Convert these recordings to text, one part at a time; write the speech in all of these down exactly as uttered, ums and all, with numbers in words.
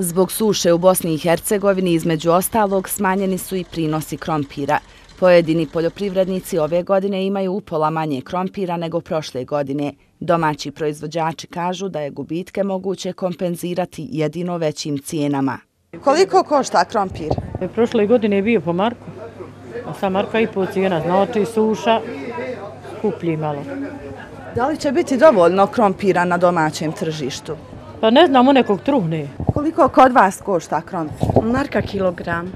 Zbog suše u Bosni i Hercegovini, između ostalog, smanjeni su i prinosi krompira. Pojedini poljoprivrednici ove godine imaju upola manje krompira nego prošle godine. Domaći proizvođači kažu da je gubitke moguće kompenzirati jedino većim cijenama. Koliko košta krompir? Prošle godine je bio po marku, a sad marka i po cijena, znači suša, skuplji malo. Da li će biti dovoljno krompira na domaćem tržištu? Pa ne znam, u nekog truhne. Koliko kod vas košta krompir? Marka kilogram.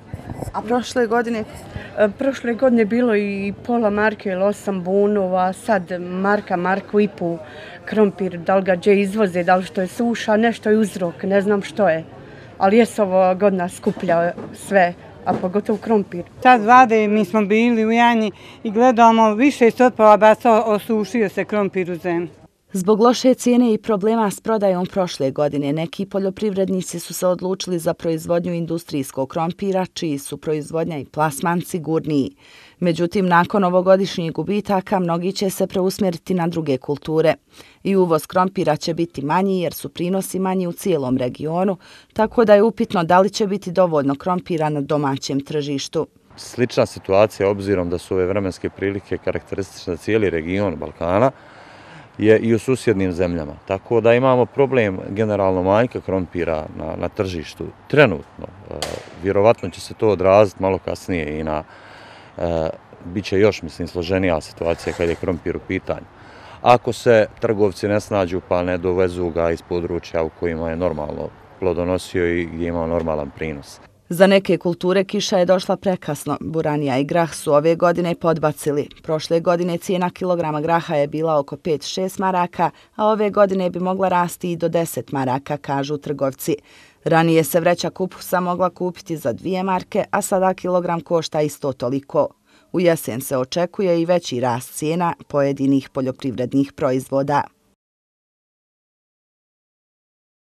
A prošle godine? Prošle godine bilo i pola marke ili osam bunova, sad marka, marku i pol krompir, da li ga gdje izvoze, da li što je suša, nešto je uzrok, ne znam što je. Ali jes ova godina skuplja sve, a pogotovo krompir. Sad vlade, mi smo bili u Janji i gledamo više stopala basa, osušio se krompir u zemlji. Zbog loše cijene i problema s prodajom prošle godine, neki poljoprivrednici su se odlučili za proizvodnju industrijskog krompira, čiji su proizvodnja i plasman sigurniji. Međutim, nakon ovogodišnjih gubitaka, mnogi će se preusmjeriti na druge kulture. I uvoz krompira će biti manji jer su prinosi manji u cijelom regionu, tako da je upitno da li će biti dovoljno krompira na domaćem tržištu. Slična situacija, obzirom da su ove vremenske prilike karakteristične za cijeli region Balkana, je i u susjednim zemljama. Tako da imamo problem generalno manjka krompira na, na tržištu trenutno. E, vjerovatno će se to odraziti malo kasnije i na, e, bit će još, mislim, složenija situacija kad je krompir u pitanju. Ako se trgovci ne snađu pa ne dovezu ga iz područja u kojima je normalno plodonosio i gdje ima normalan prinos. Za neke kulture kiša je došla prekasno. Buranija i grah su ove godine podbacili. Prošle godine cijena kilograma graha je bila oko pet do šest maraka, a ove godine bi mogla rasti i do deset maraka, kažu trgovci. Ranije se vreća kupusa mogla kupiti za dvije marke, a sada kilogram košta isto toliko. U jesen se očekuje i veći rast cijena pojedinih poljoprivrednih proizvoda.